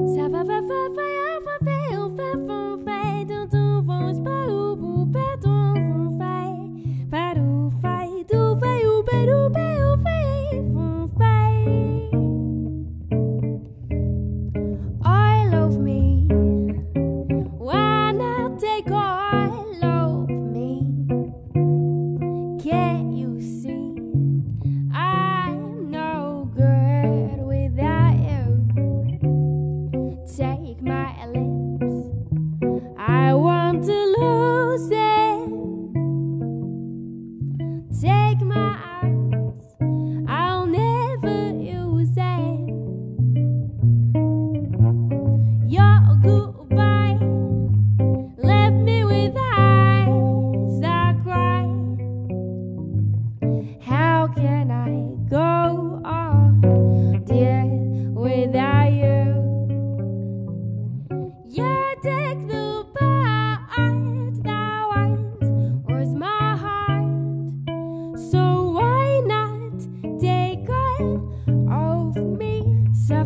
Take my lips, I want to lose it. Take my arms, I'll never use it. Your goodbye left me with eyes that cry. How can I go on, dear, without you? You take the part that once was my heart, so why not take all of me?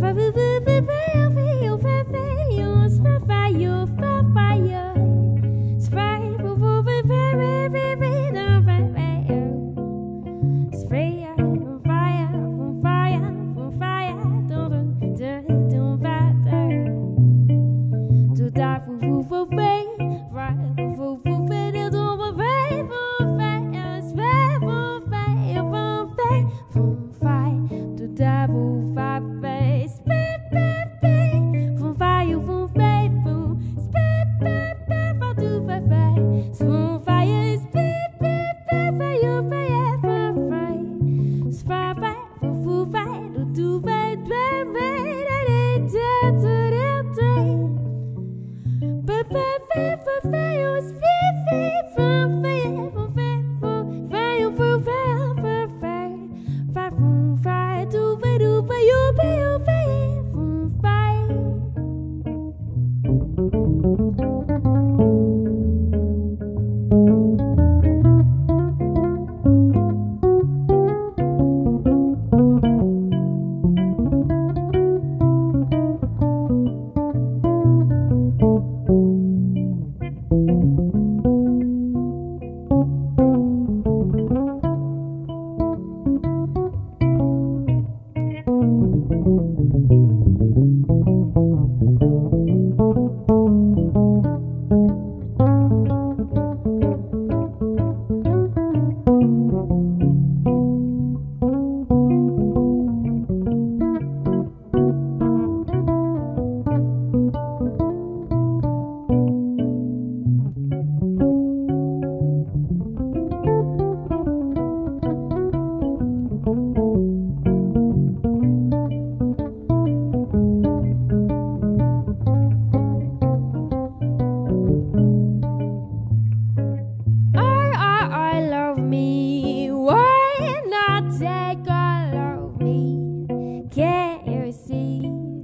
Take all of me, can't you see?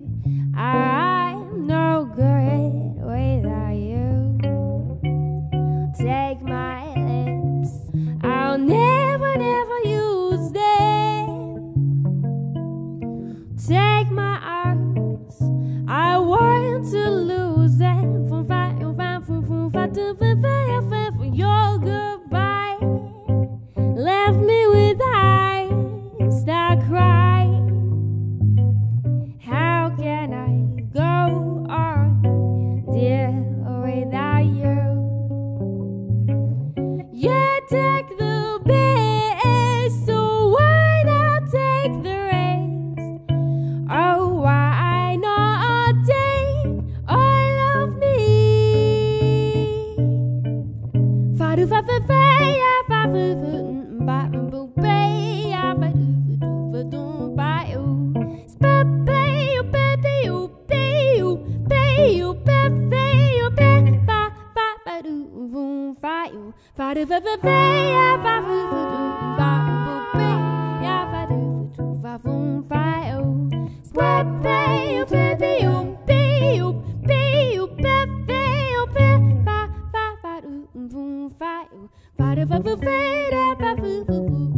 I'm no good without you. Take my lips, I'll never, never use them. Take my arms, I want to lose them. Your goodbye left me with eyes that cry. How can I go on, dear, without you? You take the best, so why not take the rest? Oh, why not take all of me? Bye.